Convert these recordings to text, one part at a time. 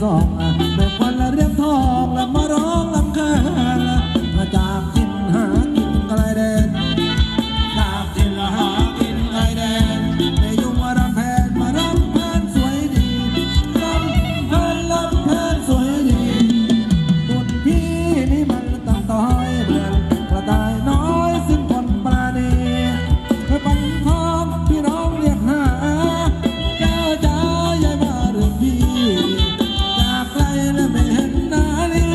สองแม่ควันและเรียมทองและมาร้องลำแค่มาจากกินหากินไกลแดนจากกินหากินไกลแดนในยุงมารำแพนมารำแพนสวยดีรำแพนสวยดีบุญพี่นี่มันตั้งต้อยเบื่อกระต่ายน้อยสิ้นคนปราณีไปปันทองพี่น้องเรียกหาเจ้าจ๋ายายมาเรื่องพี่จากไกลและไม่เห็นนาลี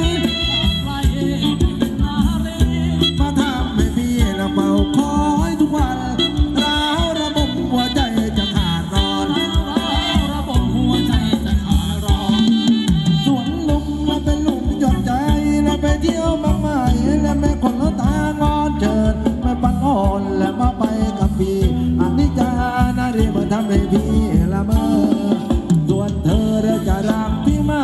มาทำให้พี่ละเป่าคอยทุกวันร้าวระบบหัวใจจะขาดรอนสวนลุมมาเป็นลุมหยดใจและไปเที่ยวมากมายและแม่คนละตางอนเชิญแม่ปันอ่อนและมาไปกับพี่อันนี้จานารีมาทำให้พี่ละเมอส่วนเธอจะรักพี่ไหม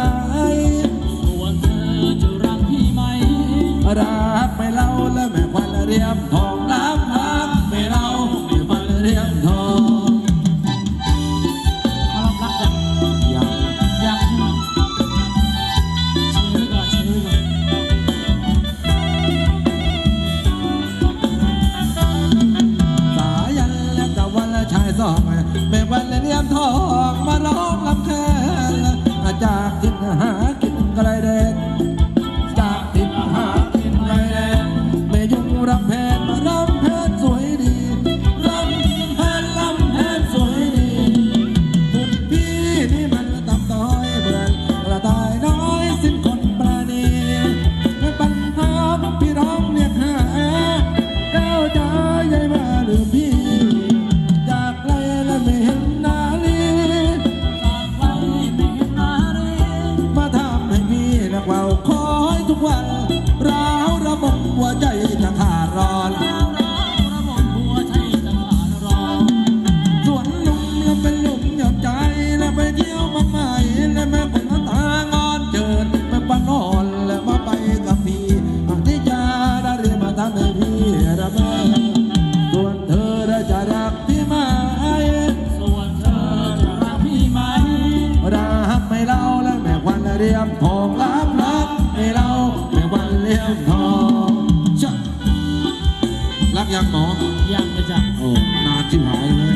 รักไม่เล่าและแม่ควันเรียมทองรักไม่เล่าแม่ควันเรียมทองสายันและตะวันและชายสองแม่ควันเรียมทองมาร้องลำแค่จากกินหากินไกลแดนจากกินหากินไกลแดนแม่ยุงรำแพนมารำแพนสวยดีรำแพนสวยดีบุญพี่นี่มันต่ำต้อยเบื่อกระต่ายน้อยสิ้นคนปราณีไม่ปัญหาพี่ร้องเรียกหาเจ้าจ๋ายายมาหรือพี่จากไกลและไม่เห็นนาลีมาทำให้พี่นักว่าวคอยทุกวันร้าวระบบหัวใจจะขาดรอนสวนลุมและเป็นลุมหยดใจและไปเที่ยวมากมายและแม่คนละตางอนเจิดแม่ปันอ่อนและมาไปกับพี่อันที่จะได้เรียนมาทำให้พี่ระเบ้อส่วนเธอจะรักพี่ไหมรักไม่เล่าและแม่ควันเรียมทองรักไม่เล่าแม่ควันเรียมทองรักยังหมอยังเลยจ้ะโอ้นานชิบหายเลย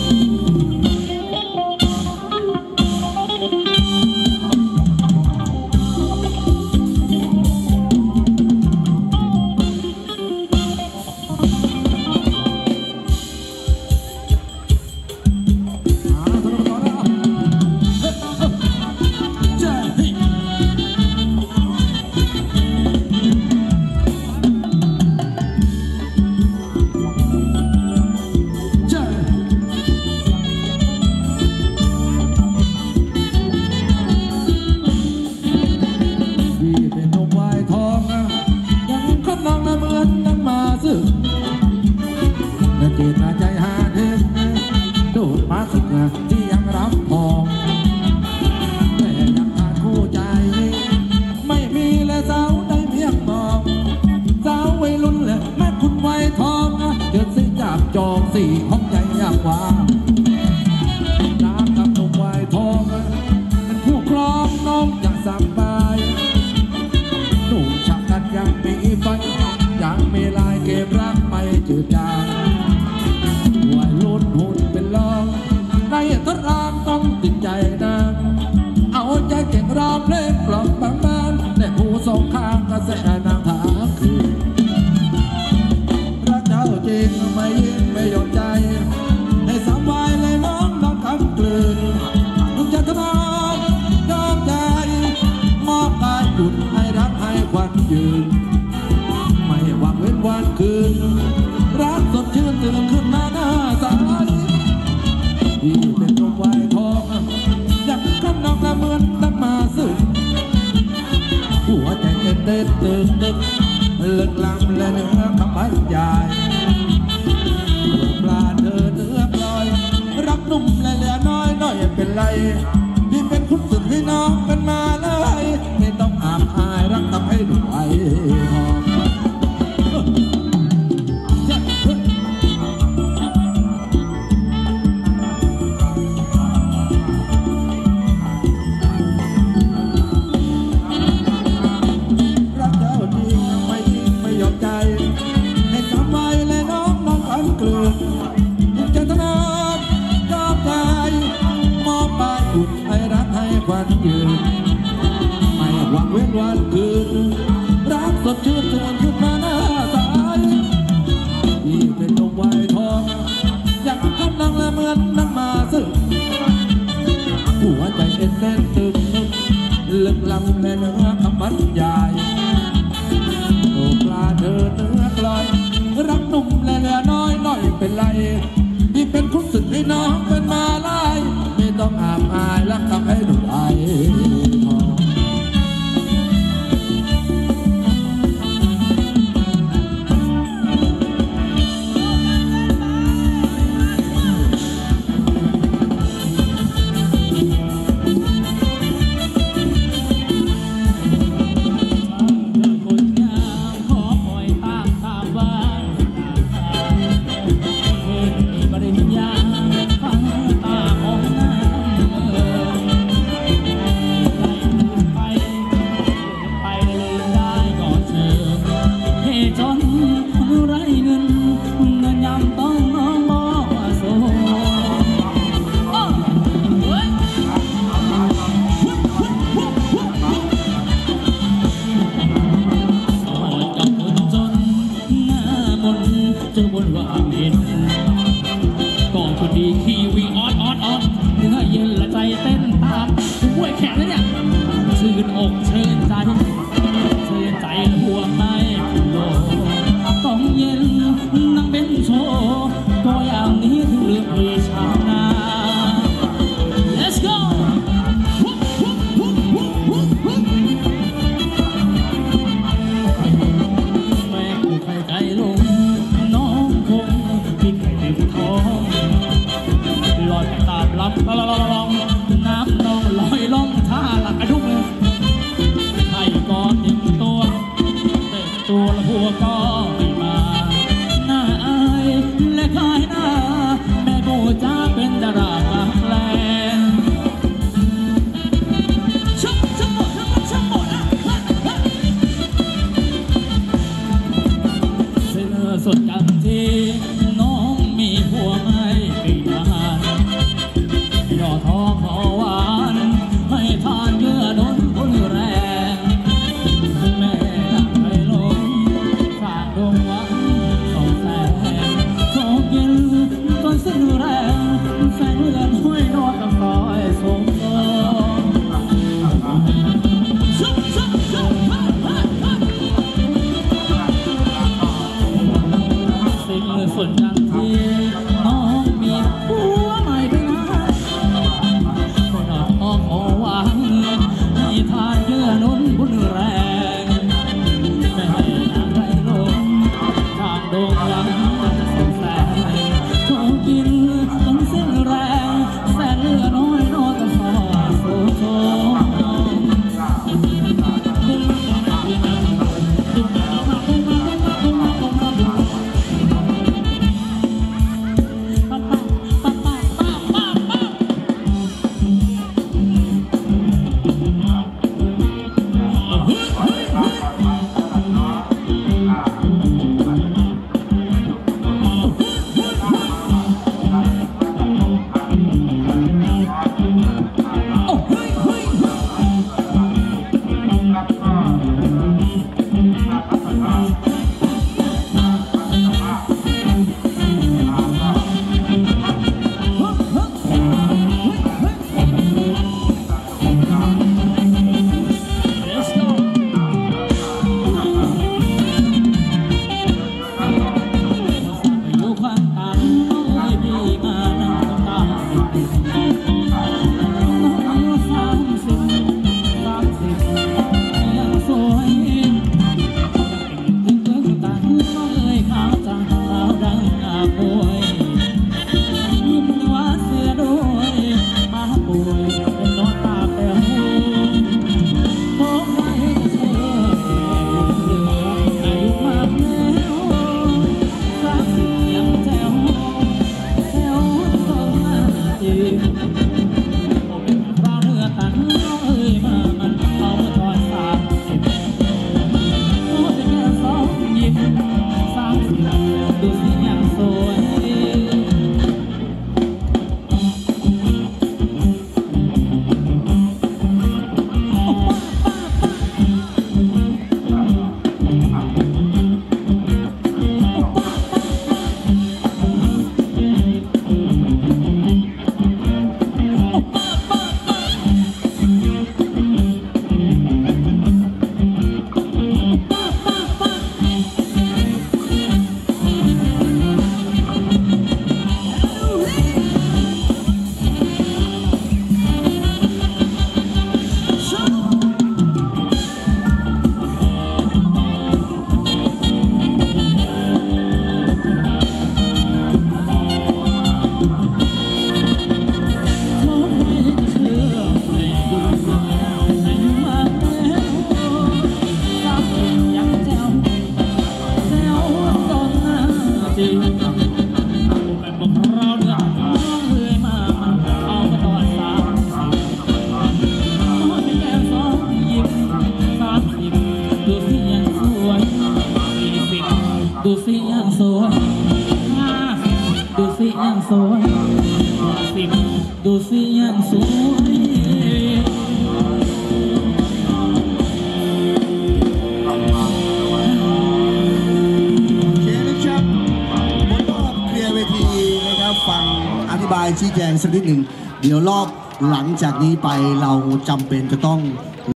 ฟังงเลือนห้วยนวดกับซอยสมโตสิ่งส่วนจังที่น้องมีผัวใหม่ไปนะคนออกโอวังให้ทานเยื่อนุ่นบุญแรงไม่ให้นางไรลงทางโด่งดังสงแสงเขากินจนสิ้นแรงแสนเลือน้อยนอกับซอยโซโซดูสิยังสวยดูสิยังสวยดูสิยังสวยฟังอธิบายชี้แจงสักนิดหนึ่งเดี๋ยวรอบหลังจากนี้ไปเราจำเป็นจะต้อง